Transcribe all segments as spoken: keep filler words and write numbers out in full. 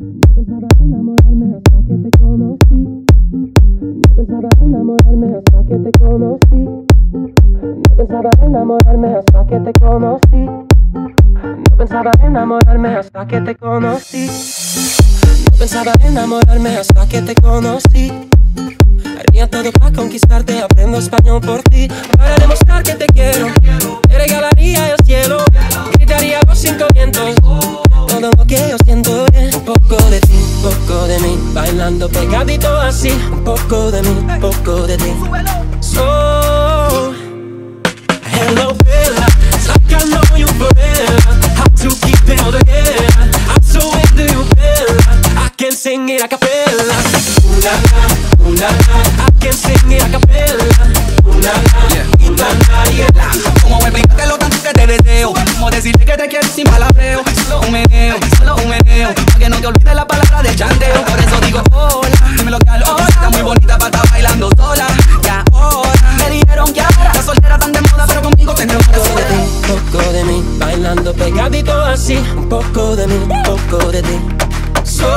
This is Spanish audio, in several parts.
pensaba enamorarme hasta que te conocí. No pensaba enamorarme hasta que te conocí. No pensaba enamorarme hasta que te conocí. No pensaba enamorarme hasta que te conocí. No pensaba enamorarme hasta que te conocí. Haría todo para conquistarte, aprendo español por ti. Para demostrar que te quiero, te regalaría el cielo. Gritaría los cinco vientos todo lo que yo siento es un poco de ti, un poco de mí. Bailando pegadito así, un poco de mí, un poco de ti. So, hello Bella, it's like I know you forever. How to keep it all together. I'm so into you Bella, I can sing it a cappella. Ooh la la, ooh la la, I can sing it a cappella. Ooh la la, ooh la la, yeah. Como explicarte lo tanto que te deseo, como decirte que te quiero sin palabreo. Solo un meneo, solo un meneo, para que no te olvides la palabra de chanteo. Por eso digo hola, dímelo que ahora está muy bonita para estar bailando sola. Y ahora me dijeron que ahora la soltera tan de moda, pero conmigo te enamoras. Un poco de ti, un poco de mí, bailando pegadito así. Un poco de mí, un poco de ti. So,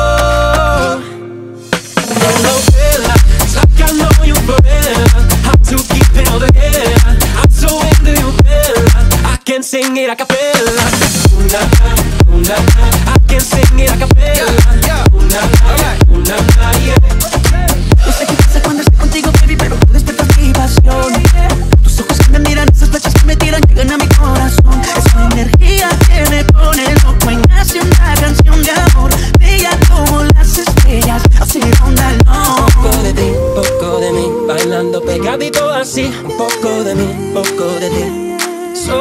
hello Bella, it's like I know you forever. How to keep it all together. I'm so into you Bella, I can sing it a cappella. Ooh la la, ooh la la, I can sing it a cappella. Ooh la la, ooh la la, yeah. No sé qué pasa cuando estoy contigo, baby, pero tú despiertas mi pasión. Tus ojos que me miran, esas flechas que me tiran, llegan a mi corazón. Es una energía que me pone loco y nace una canción de amor. Bella como las estrellas, así onda no. Un poco de ti, un poco de mí, bailando pegadito así. Un poco de mí, un poco de ti. So,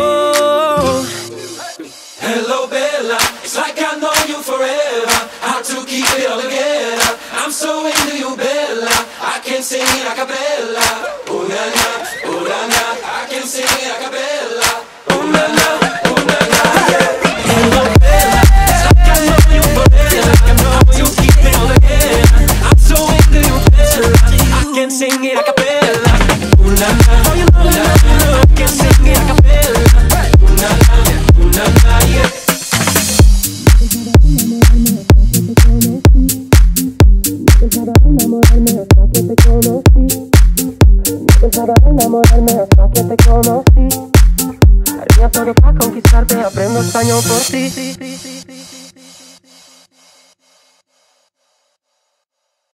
hello Bella, it's like I know you forever. How to keep it all together. I'm so into you Bella, I can sing it a cappella. Ooh la la, ooh la la, I can sing it a cappella. Ooh la la, ooh la la, yeah. Hello Bella, it's like I know you forever. How to keep it all together. I'm so into you Bella, I can sing it a cappella. Ooh la la, ooh la la, I can sing it a cappella. Ooh la la, ooh la la, yeah. Pensaba enamorarme hasta que te conocí. No pensaba enamorarme hasta que te conocí. Haría todo para conquistarte, aprendo español por ti.